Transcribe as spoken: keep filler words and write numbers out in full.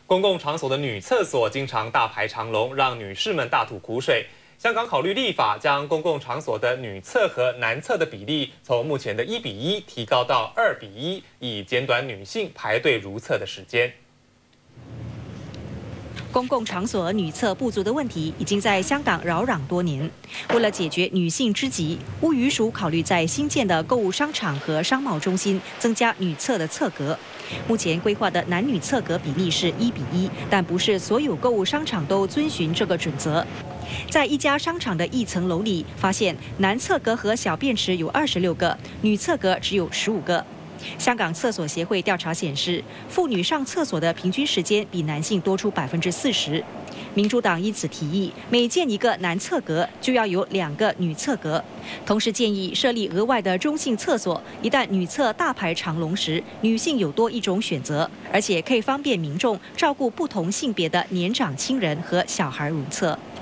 公共场所的女厕所经常大排长龙，让女士们大吐苦水。香港考虑立法，将公共场所的女厕和男厕的比例从目前的一比一提高到二比一，以减短女性排队如厕的时间。 公共场所女厕不足的问题已经在香港扰攘多年。为了解决女性之急，屋宇署考虑在新建的购物商场和商贸中心增加女厕的厕格。目前规划的男女厕格比例是一比一，但不是所有购物商场都遵循这个准则。在一家商场的一层楼里，发现男厕格和小便池有二十六个，女厕格只有十五个。 香港厕所协会调查显示，妇女上厕所的平均时间比男性多出百分之四十。民主党因此提议，每建一个男厕格就要有两个女厕格，同时建议设立额外的中性厕所，一旦女厕大排长龙时，女性有多一种选择，而且可以方便民众照顾不同性别的年长亲人和小孩如厕。